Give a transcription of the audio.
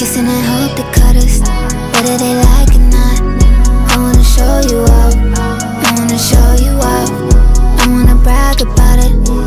kissing and hope they cut us, whether they like or not. I wanna show you up, I wanna show you up, I wanna brag about it.